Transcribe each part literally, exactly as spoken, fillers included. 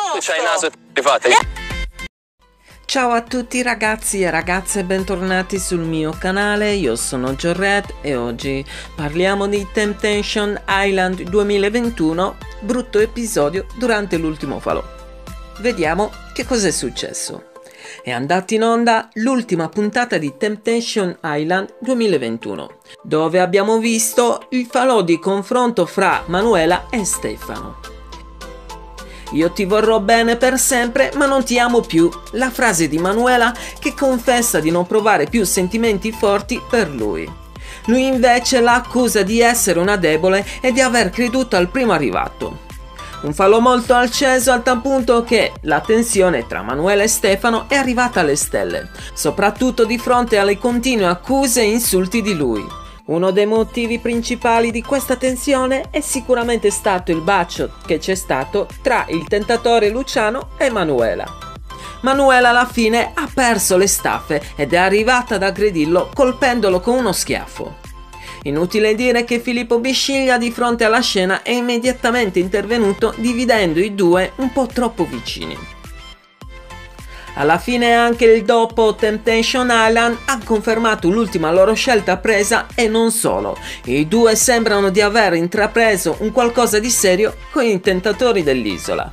C'hai il naso e ti fate. Ciao a tutti ragazzi e ragazze, bentornati sul mio canale, io sono Jorret e oggi parliamo di Temptation Island duemilaventuno, brutto episodio durante l'ultimo falò. Vediamo che cos'è successo. È andata in onda l'ultima puntata di Temptation Island duemilaventuno, dove abbiamo visto il falò di confronto fra Manuela e Stefano. Io ti vorrò bene per sempre, ma non ti amo più. La frase di Manuela che confessa di non provare più sentimenti forti per lui. Lui invece la accusa di essere una debole e di aver creduto al primo arrivato. Un falò molto acceso al tal punto che la tensione tra Manuela e Stefano è arrivata alle stelle, soprattutto di fronte alle continue accuse e insulti di lui. Uno dei motivi principali di questa tensione è sicuramente stato il bacio che c'è stato tra il tentatore Luciano e Manuela. Manuela alla fine ha perso le staffe ed è arrivata ad aggredirlo colpendolo con uno schiaffo. Inutile dire che Filippo Bisciglia di fronte alla scena è immediatamente intervenuto dividendo i due un po' troppo vicini. Alla fine anche il dopo Temptation Island ha confermato l'ultima loro scelta presa e non solo, i due sembrano di aver intrapreso un qualcosa di serio con i tentatori dell'isola.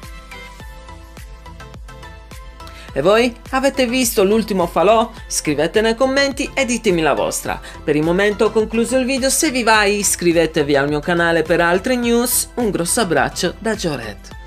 E voi? Avete visto l'ultimo falò? Scrivete nei commenti e ditemi la vostra. Per il momento ho concluso il video, se vi va iscrivetevi al mio canale per altre news, un grosso abbraccio da Jorret.